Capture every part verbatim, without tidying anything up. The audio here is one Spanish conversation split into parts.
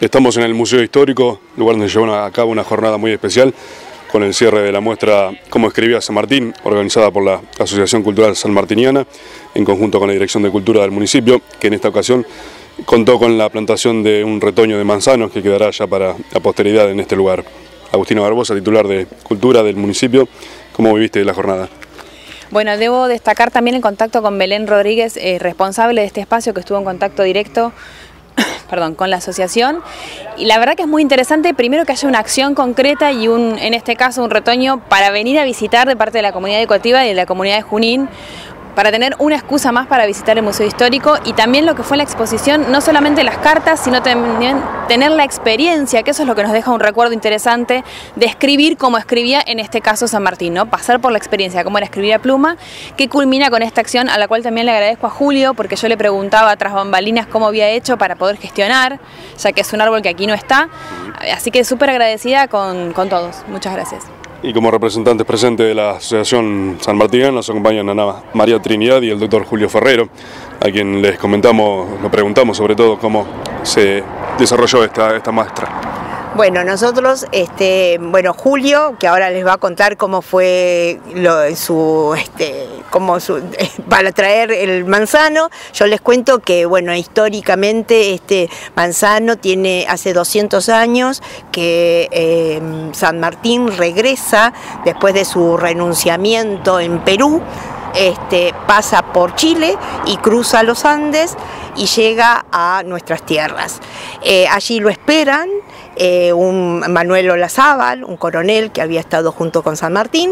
Estamos en el Museo Histórico, lugar donde se llevó a cabo una jornada muy especial con el cierre de la muestra Cómo escribía San Martín, organizada por la Asociación Cultural Sanmartiniana, en conjunto con la Dirección de Cultura del municipio, que en esta ocasión contó con la plantación de un retoño de manzanos que quedará ya para la posteridad en este lugar. Agustina Barbosa, titular de Cultura del municipio, ¿cómo viviste la jornada? Bueno, debo destacar también el contacto con Belén Rodríguez, eh, responsable de este espacio, que estuvo en contacto directo perdón, con la asociación, y la verdad que es muy interesante, primero que haya una acción concreta y un, en este caso un retoño para venir a visitar de parte de la comunidad educativa y de la comunidad de Junín, para tener una excusa más para visitar el Museo Histórico, y también lo que fue la exposición, no solamente las cartas, sino también tener la experiencia, que eso es lo que nos deja un recuerdo interesante, de escribir como escribía en este caso San Martín, ¿no? Pasar por la experiencia, cómo era escribir a pluma, que culmina con esta acción, a la cual también le agradezco a Julio, porque yo le preguntaba tras bambalinas cómo había hecho para poder gestionar, ya que es un árbol que aquí no está, así que súper agradecida con, con todos. Muchas gracias. Y como representantes presentes de la Asociación Sanmartiniana nos acompañan Ana María Trinidad y el doctor Julio Ferrero, a quien les comentamos, nos preguntamos sobre todo cómo se desarrolló esta, esta muestra. Bueno, nosotros, este, bueno, Julio, que ahora les va a contar cómo fue lo, su, este, cómo su, para traer el manzano. Yo les cuento que, bueno, históricamente este manzano tiene hace doscientos años que eh, San Martín regresa después de su renunciamiento en Perú. Este, pasa por Chile y cruza los Andes y llega a nuestras tierras. Eh, allí lo esperan eh, un Manuel Olazábal, un coronel que había estado junto con San Martín,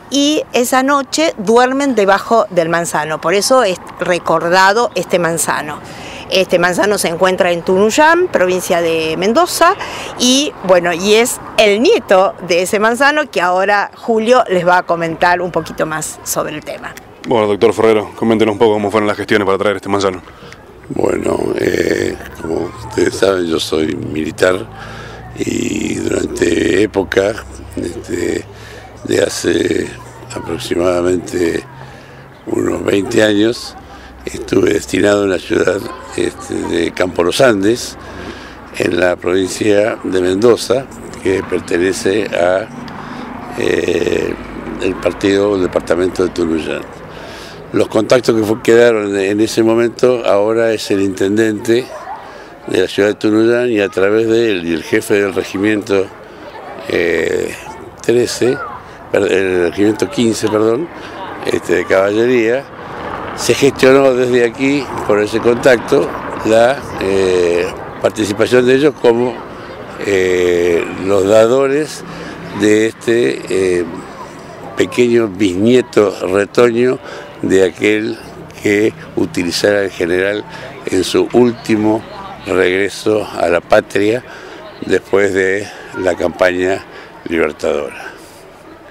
y esa noche duermen debajo del manzano, por eso es recordado este manzano. Este manzano se encuentra en Tunuyán, provincia de Mendoza, y bueno, y es el nieto de ese manzano que ahora Julio les va a comentar un poquito más sobre el tema. Bueno, doctor Ferrero, coméntenos un poco cómo fueron las gestiones para traer este manzano. Bueno, eh, como ustedes saben, yo soy militar y durante época este, de hace aproximadamente unos veinte años estuve destinado en la ciudad este, de Campo Los Andes, en la provincia de Mendoza, que pertenece a eh, el partido del departamento de Tunuyán. Los contactos que quedaron en ese momento ahora es el intendente de la ciudad de Tunuyán, y a través de él y el jefe del regimiento eh, trece, el regimiento quince, perdón, este, de caballería, se gestionó desde aquí, por ese contacto, la eh, participación de ellos como eh, los dadores de este eh, pequeño bisnieto retoño de aquel que utilizara el general en su último regreso a la patria después de la campaña libertadora.